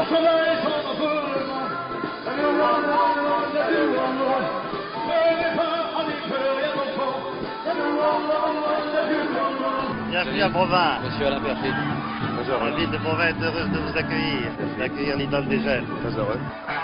Bienvenue à Provins. Monsieur Alain Berger. Bonjour. La ville de Provins est heureuse de vous accueillir, d'accueillir l'idole des jeunes. Très heureux.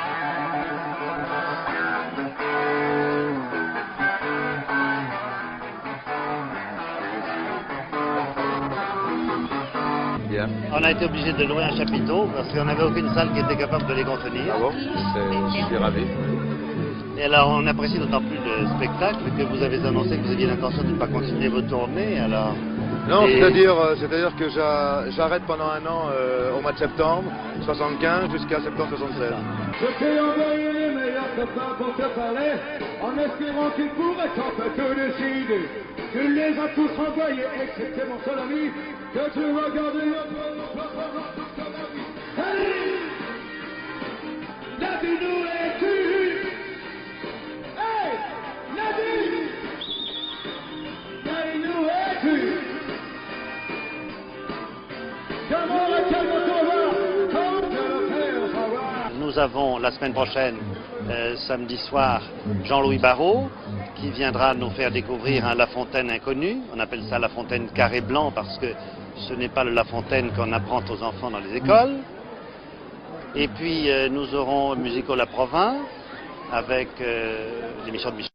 Bien. On a été obligé de louer un chapiteau parce qu'on n'avait aucune salle qui était capable de les contenir. Ah bon? Je suis ravi. Et alors on apprécie d'autant plus le spectacle que vous avez annoncé que vous aviez l'intention de ne pas continuer vos tournées. Alors... Non, c'est-à-dire que j'arrête pendant un an au mois de septembre 75 jusqu'à septembre 76. Je t'ai envoyé les meilleurs copains pour te parler, en espérant qu'ils pourraient un peu te décider. Tu les as tous renvoyés, excepté mon seul ami, que tu regardais un peu toute ta vie. Allez! Nabi, nous es-tu? Hey! Nabi! Nabi, nous es-tu? Nous avons la semaine prochaine, samedi soir, Jean-Louis Barrault, qui viendra nous faire découvrir un La Fontaine inconnu. On appelle ça La Fontaine carré blanc parce que ce n'est pas le La Fontaine qu'on apprend aux enfants dans les écoles. Et puis nous aurons Musical à Provins avec l'émission de Michel.